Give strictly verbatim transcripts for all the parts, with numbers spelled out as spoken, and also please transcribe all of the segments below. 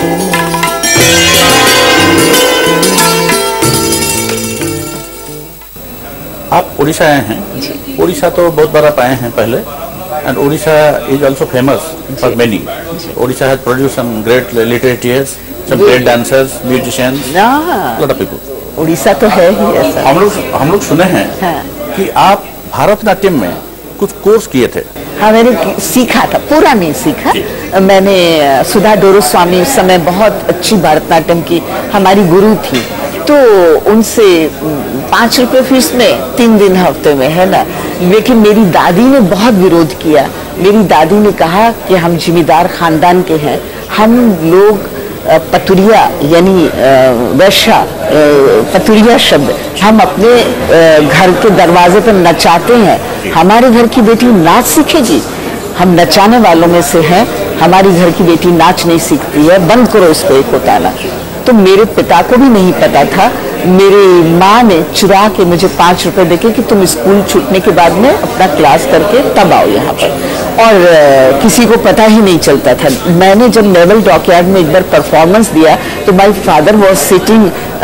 आप उड़ीसा आए हैं। उड़ीसा तो बहुत बार आप आए हैं पहले, and Odisha is also famous for many. Odisha has produced some great literatures, some great dancers, musicians, lot of people. Orissa तो है ही ऐसा। हम लोग हम लोग सुने हैं हाँ। कि आप भारतनाट्यम में कुछ कोर्स किए थे। हाँ, मैंने सीखा था, पूरा नहीं सीखा। मैंने सुधा डोरो स्वामी उस समय बहुत अच्छी भारतनाट्यम की हमारी गुरु थी, तो उनसे पाँच रुपए फीस में तीन दिन हफ्ते में, है ना। लेकिन मेरी दादी ने बहुत विरोध किया। मेरी दादी ने कहा कि हम जिम्मेदार खानदान के हैं, हम लोग पतुरिया यानी वैश्या, पतुरिया शब्द हम अपने घर के दरवाजे पर नचाते हैं, हमारे घर की बेटी नाच सीखेगी, हम नचाने वालों में से हैं, हमारी घर की बेटी नाच नहीं सीखती है, बंद करो इसको एक होताना। तो मेरे पिता को भी नहीं पता था। मेरी माँ ने चुरा के मुझे पाँच रुपए देके कि तुम स्कूल छूटने के बाद में अपना क्लास करके तब आओ यहाँ पर, और आ, किसी को पता ही नहीं चलता था। मैंने जब नेवल डॉकयार्ड में एक बार परफॉर्मेंस दिया तो my father was sitting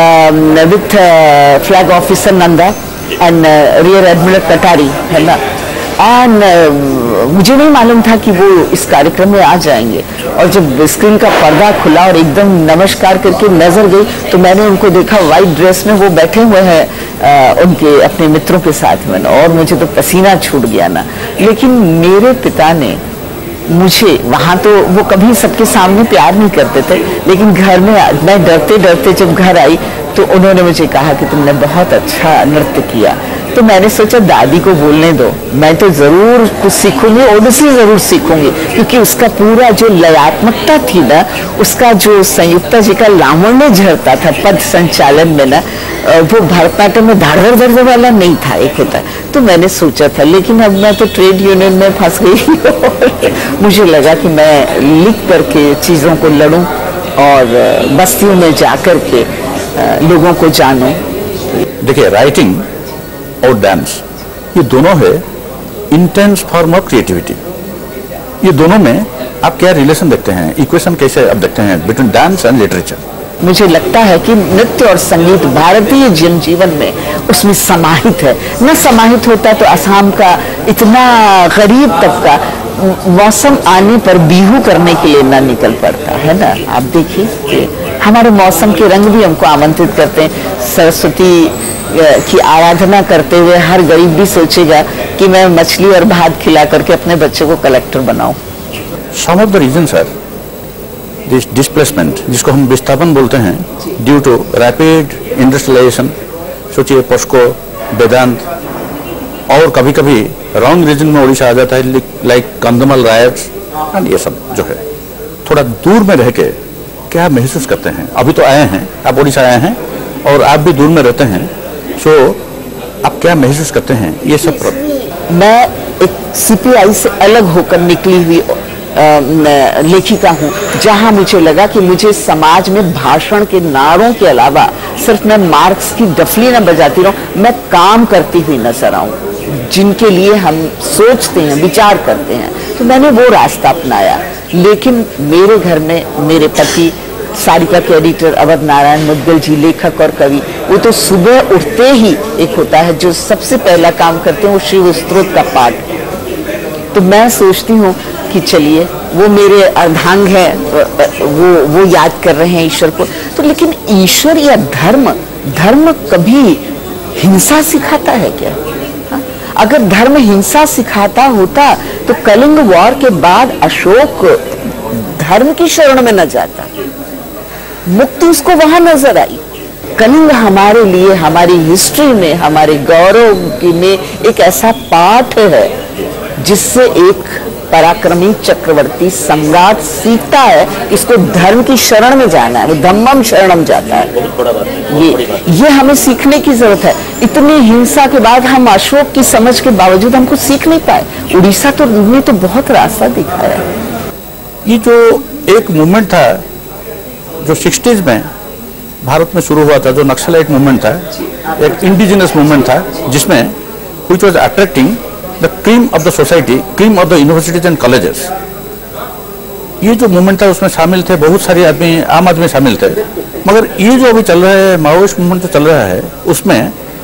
with flag officer Nanda and rear admiral Katari, है ना। एंड uh, मुझे नहीं मालूम था कि वो इस कार्यक्रम में आ जाएंगे, और जब स्क्रीन का पर्दा खुला और एकदम नमस्कार करके नजर गई तो मैंने उनको देखा वाइट ड्रेस में वो बैठे हुए हैं uh, उनके अपने मित्रों के साथ में, और मुझे तो पसीना छूट गया ना। लेकिन मेरे पिता ने मुझे वहाँ तो वो कभी सबके सामने प्यार नहीं करते थे, लेकिन घर में मैं डरते डरते जब घर आई तो उन्होंने मुझे कहा कि तुमने बहुत अच्छा नृत्य किया। तो मैंने सोचा दादी को बोलने दो, मैं तो जरूर कुछ सीखूंगी, ओडिसी जरूर सीखूंगी, क्योंकि उसका पूरा जो लयात्मकता थी ना, उसका जो संयुक्ता जी का लावण्य झरता था पद संचालन में ना, वो भरतनाट्यम में धाड़धड़ धड़ वाला नहीं था, एक होता। तो मैंने सोचा था, लेकिन अब मैं तो ट्रेड यूनियन में फंस गई। मुझे लगा कि मैं लिख करके चीज़ों को लड़ूं और बस्तियों में जा कर के लोगों को जानूं। देखिए, राइटिंग और डांस ये दोनों है इंटेंस फॉर्म ऑफ क्रिएटिविटी। ये दोनों में आप क्या रिलेशन देखते हैं, इक्वेशन कैसे आप देखते हैं बिटवीन डांस एंड लिटरेचर? मुझे लगता है कि नृत्य और संगीत भारतीय जनजीवन में उसमें समाहित है। न समाहित होता तो असम का इतना गरीब तबका मौसम आने पर बिहू करने के लिए ना निकल पड़ता, है ना। आप देखिए कि हमारे मौसम के रंग भी हमको आमंत्रित करते हैं। सरस्वती की आराधना करते हुए हर गरीब भी सोचेगा कि मैं मछली और भात खिला करके अपने बच्चे को कलेक्टर बनाऊं। Some of the reasons are this displacement, जिसको हम विस्थापन बोलते हैं, ड्यू टू रैपिड इंडस्ट्रियलाइजेशन, सोचिए पोस्को, वेदांत, और कभी कभी रॉन्ग रीजन में उड़ीसा आ जाता है, लाइक कंधमाल रायट्स एंड ये सब जो है। थोड़ा दूर में रह के क्या महसूस करते हैं? अभी तो आए हैं, आप उड़ीसा आए हैं और आप भी दूर में रहते हैं, सो आप क्या महसूस करते हैं ये सब? मैं एक सीपीआई से अलग होकर निकली हुई लेखिका हूँ, जहाँ मुझे लगा कि मुझे समाज में भाषण के नारों के अलावा सिर्फ मैं मार्क्स की डफली न बजाती रहूं, मैं काम करती हुई नजर आऊं, जिनके लिए हम सोचते हैं, विचार करते हैं। तो मैंने वो रास्ता अपनाया। लेकिन मेरे घर में मेरे पति सारिका के एडिटर अवध नारायण मुद्गल जी, लेखक और कवि, वो तो सुबह उठते ही एक होता है जो सबसे पहला काम करते हैं, वो शिव स्तोत्र का पाठ। तो मैं सोचती हूँ कि चलिए वो मेरे अर्धांग है, वो वो याद कर रहे हैं ईश्वर को। तो लेकिन ईश्वर या धर्म, धर्म कभी हिंसा सिखाता है क्या? हा? अगर धर्म हिंसा सिखाता होता तो कलिंग वॉर के बाद अशोक धर्म की शरण में न जाता, मुक्ति उसको वहां नजर आई। कलिंग हमारे लिए, हमारी हिस्ट्री में, हमारे गौरव में एक ऐसा पाठ है जिससे एक पराक्रमी चक्रवर्ती सम्राट सीखता है इसको धर्म की शरण में जाना है, वो धम्मम शरणम जाता है। ये ये हमें सीखने की जरूरत है। इतनी हिंसा के बाद हम अशोक की समझ के बावजूद हमको सीख नहीं पाए। उड़ीसा तो ने तो बहुत रास्ता दिखाया। ये जो एक मूवमेंट था जो सिक्सटीज में भारत में शुरू हुआ था, जो नक्सलाइट मूवमेंट था, एक इंडिजिनस मूवमेंट था, जिसमें which was attracting the cream of the society, cream of the universities and colleges. ये जो मूवमेंट था उसमें शामिल थे बहुत सारे आदमी, आम आदमी शामिल थे। मगर ये जो अभी चल रहा है माओइस्ट मूवमेंट जो चल रहा है उसमें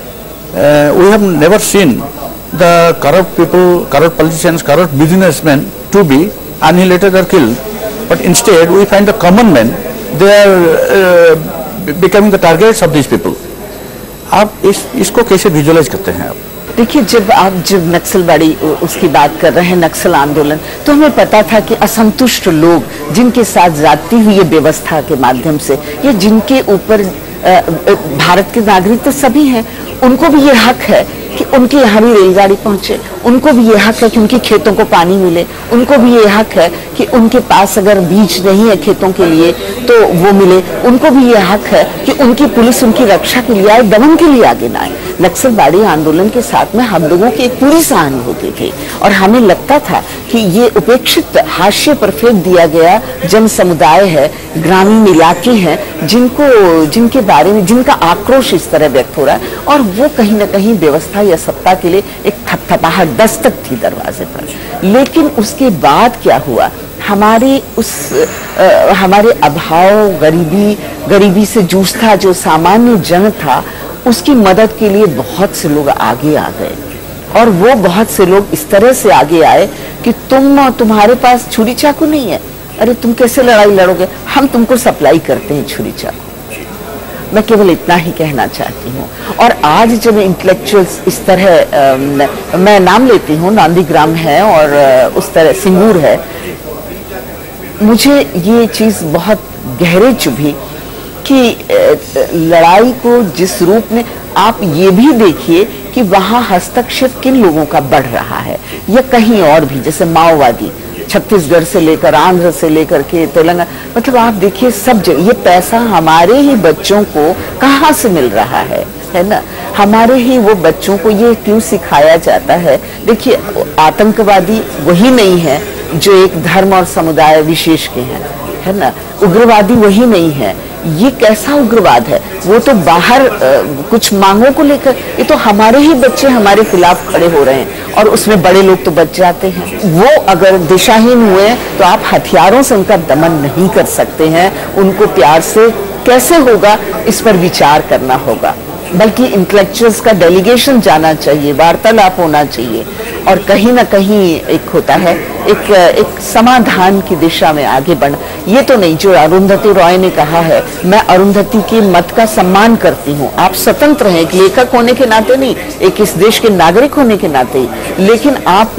we have never seen the corrupt people, corrupt politicians, corrupt businessmen to be annihilated or killed, but instead we find the common men, they are uh, becoming the targets of these people. आप इस इसको कैसे visualise करते हैं आप? देखिए, जब आप जब नक्सलबाड़ी उसकी बात कर रहे हैं, नक्सल आंदोलन, तो हमें पता था कि असंतुष्ट लोग जिनके साथ जाती हुई ये व्यवस्था के माध्यम से या जिनके ऊपर भारत के नागरिक तो सभी हैं, उनको भी ये हक है कि उनके यहाँ भी रेलगाड़ी पहुंचे, उनको भी ये हक है कि उनके खेतों को पानी मिले, उनको भी ये हक है कि उनके पास अगर बीज नहीं है खेतों के लिए तो वो मिले, उनको भी ये हक है कि उनकी पुलिस उनकी रक्षा के लिए आए, दमन के लिए आगे ना आए। नक्सलबाड़ी आंदोलन के साथ में हम लोगों की एक पूरी सहानुभूति थी और हमें लगता था कि ये उपेक्षित, हाशिए पर फेंक दिया गया जन समुदाय है, ग्रामीण इलाके हैं, जिनको जिनके बारे में जिनका आक्रोश इस तरह व्यक्त हो रहा है, और वो कहीं ना कहीं व्यवस्था या सत्ता के लिए एक थपथपाहट, दस्तक थी दरवाजे पर। लेकिन उसके बाद क्या हुआ, हमारे उस आ, हमारे अभाव, गरीबी गरीबी से जूझता जो सामान्य जन था, उसकी मदद के लिए बहुत से लोग आगे आ गए। और वो बहुत से लोग इस तरह से आगे आए कि तुम तुम्हारे पास छुरी चाकू नहीं है, अरे तुम कैसे लड़ाई लड़ोगे, हम तुमको सप्लाई करते हैं छुरी चाकू। मैं केवल इतना ही कहना चाहती हूँ। और आज जब इंटेलेक्चुअल्स इस तरह आ, मैं नाम लेती हूँ, नंदीग्राम है और आ, उस तरह सिंगूर है, मुझे ये चीज़ बहुत गहरे चुभी कि लड़ाई को जिस रूप में, आप ये भी देखिए कि वहाँ हस्तक्षेप किन लोगों का बढ़ रहा है, या कहीं और भी, जैसे माओवादी छत्तीसगढ़ से लेकर आंध्र से लेकर के तेलंगाना, मतलब आप देखिए सब जगह ये पैसा हमारे ही बच्चों को कहाँ से मिल रहा है, है ना। हमारे ही वो बच्चों को ये क्यों सिखाया जाता है। देखिए, आतंकवादी वही नहीं है जो एक धर्म और समुदाय विशेष के हैं, है ना। उग्रवादी वही नहीं है। ये कैसा उग्रवाद है, वो तो बाहर आ, कुछ मांगों को लेकर, ये तो हमारे ही बच्चे हमारे खिलाफ खड़े हो रहे हैं और उसमें बड़े लोग तो बच जाते हैं। वो अगर दिशाहीन हुए तो आप हथियारों से उनका दमन नहीं कर सकते हैं, उनको प्यार से कैसे होगा इस पर विचार करना होगा। बल्कि इंटेलेक्चुअल्स का डेलीगेशन जाना चाहिए, वार्तालाप होना चाहिए, और कहीं ना कहीं एक होता है एक एक समाधान की दिशा में आगे बढ़। ये तो नहीं जो अरुंधति रॉय ने कहा है, मैं अरुंधति के मत का सम्मान करती हूँ, आप स्वतंत्र हैं, एक लेखक होने के नाते नहीं, एक इस देश के नागरिक होने के नाते, लेकिन आप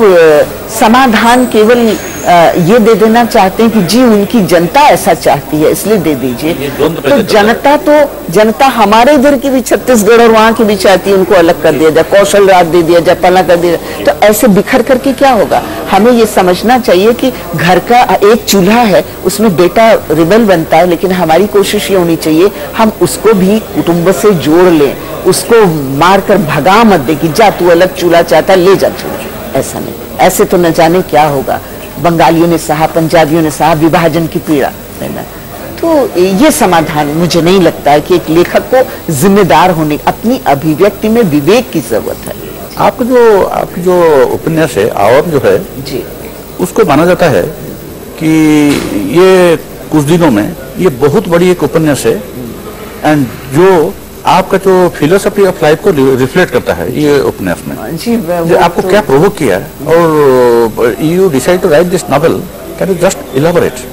समाधान केवल ये दे देना चाहते हैं कि जी उनकी जनता ऐसा चाहती है इसलिए दे दीजिए। तो जनता तो जनता हमारे इधर की भी, छत्तीसगढ़ और वहाँ की भी चाहती है, उनको अलग कर दिया जाए, कौशल राज दे दिया जाए, पला कर दिया जाए, तो ऐसे बिखर करके क्या होगा। हमें ये समझना चाहिए कि घर का एक चूल्हा है, उसमें बेटा रिबल बनता है, लेकिन हमारी कोशिश ये होनी चाहिए हम उसको भी कुटुंब से जोड़ लें, उसको मार कर भगा मत दे कि जा तू अलग चूल्हा चाहता ले जा चूल्हा। ऐसा नहीं, ऐसे तो न जाने क्या होगा। बंगालियों ने सहा, पंजाबियों ने सहा विभाजन की पीड़ा, है ना। तो ये समाधान मुझे नहीं लगता है कि एक लेखक को जिम्मेदार होने, अपनी अभिव्यक्ति में विवेक की जरूरत है। आपका जो आपकी जो उपन्यास है आवाम जो है जी, उसको माना जाता है कि ये कुछ दिनों में ये बहुत बड़ी एक उपन्यास है, एंड जो आपका जो फिलोसफी ऑफ लाइफ को रिफ्लेक्ट करता है ये उपन्यास में। जी, आपको तो क्या प्रोवोक किया और you decide to write this novel, can you just elaborate?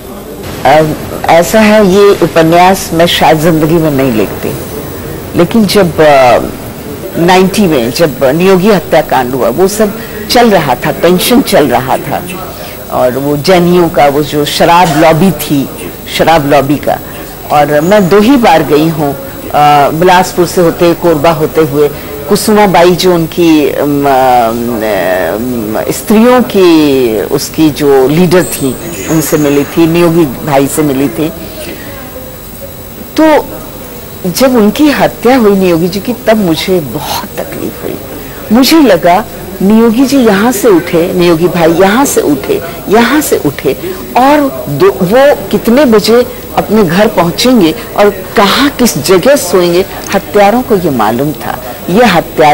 ऐसा है, ये उपन्यास मैं शायद जिंदगी में नहीं लिखती, लेकिन जब नाइन्टी में जब नियोगी हत्याकांड हुआ, वो सब चल रहा था, टेंशन चल रहा था, और वो जैनियों का वो जो शराब लॉबी थी, शराब लॉबी का, और मैं दो ही बार गई हूँ, बिलासपुर से होते कोरबा होते हुए, कुसुमा बाई जो उनकी स्त्रियों की उसकी जो लीडर थी उनसे मिली थी, नियोगी भाई से मिली थी। तो जब उनकी हत्या हुई नियोगी जी की, तब मुझे बहुत तकलीफ हुई। मुझे लगा नियोगी जी यहाँ से उठे, नियोगी भाई यहाँ से उठे, यहाँ से उठे, और वो कितने बजे अपने घर पहुंचेंगे और कहाँ किस जगह सोएंगे, हत्यारों को ये मालूम था। ये हत्यारे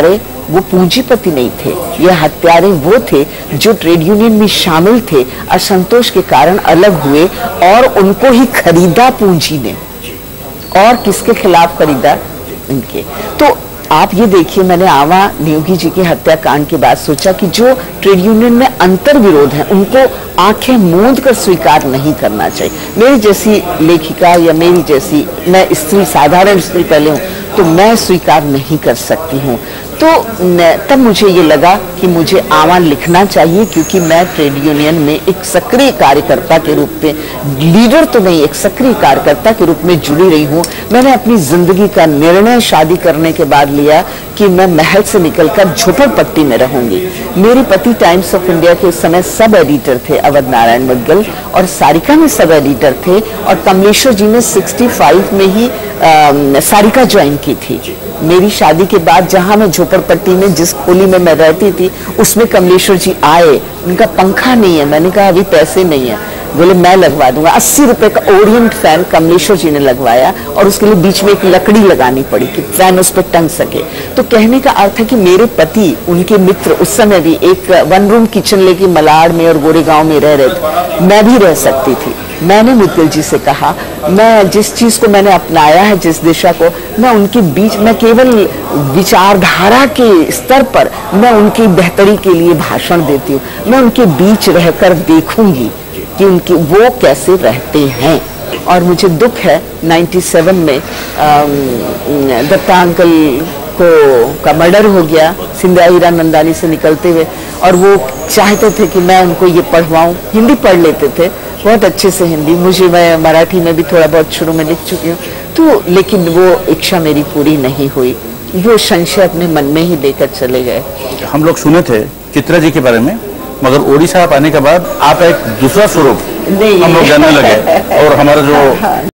वो पूंजीपति नहीं थे, ये हत्यारे वो थे जो ट्रेड यूनियन में शामिल थे, असंतोष के कारण अलग हुए और उनको ही खरीदा पूंजी ने। और किसके खिलाफ खरीदा? इनके। तो आप ये देखिए, मैंने आवा नियोगी जी की हत्याकांड के बाद सोचा कि जो ट्रेड यूनियन में अंतर विरोध है उनको आंखें मूंद कर स्वीकार नहीं करना चाहिए। मेरी जैसी लेखिका या मेरी जैसी, मैं स्त्री, साधारण स्त्री पहले हूँ, तो मैं स्वीकार नहीं कर सकती हूँ। तो तब मुझे ये लगा कि मुझे आवा लिखना चाहिए, क्योंकि मैं ट्रेड यूनियन में एक सक्रिय कार्यकर्ता के रूप में, लीडर तो नहीं, एक सक्रिय कार्यकर्ता के रूप में जुड़ी रही हूँ। मैंने अपनी जिंदगी का निर्णय शादी करने के बाद लिया कि मैं महल से निकलकर झोपड़पट्टी में रहूंगी। मेरे पति टाइम्स ऑफ इंडिया के उस समय सब एडिटर थे, अवध नारायण मुद्गल, और सारिका में सब एडिटर थे, और कमलेश्वर जी ने पैंसठ में ही आ, सारिका ज्वाइन की थी। मेरी शादी के बाद जहां मैं झोपड़पट्टी में जिस खोली में मैं रहती थी उसमें कमलेश्वर जी आए। उनका पंखा नहीं है, मैंने कहा अभी पैसे नहीं है, बोले मैं लगवा दूंगा। अस्सी रुपए का ओरिएंट फैन कमलेश्वर जी ने लगवाया, और उसके लिए बीच में एक लकड़ी लगानी पड़ी कि फैन उस पर टंग सके। तो कहने का अर्थ है कि मेरे पति, उनके मित्र उस समय भी एक वन रूम किचन लेके मलाड में और गोरेगांव में रह रहे थे, मैं भी रह सकती थी। मैंने मुद्गल जी से कहा, मैं जिस चीज को मैंने अपनाया है, जिस दिशा को, मैं उनके बीच, मैं केवल विचारधारा के स्तर पर मैं उनकी बेहतरी के लिए भाषण देती हूँ, मैं उनके बीच रहकर देखूंगी कि उनकी वो कैसे रहते हैं। और मुझे दुख है सत्तानवे में दत्ता अंकल को का मर्डर हो गया सिंधिया हीरा नंदानी से निकलते हुए, और वो चाहते थे कि मैं उनको ये पढ़वाऊं। हिंदी पढ़ लेते थे बहुत अच्छे से हिंदी, मुझे, मैं मराठी में भी थोड़ा बहुत शुरू में लिख चुकी हूँ, तो लेकिन वो इच्छा मेरी पूरी नहीं हुई। वो संशय अपने मन में ही लेकर चले गए। हम लोग सुने थे चित्रा जी के बारे में, मगर ओडिशा आप आने के बाद आप एक दूसरा स्वरूप हम लोग जानने लगे, और हमारा जो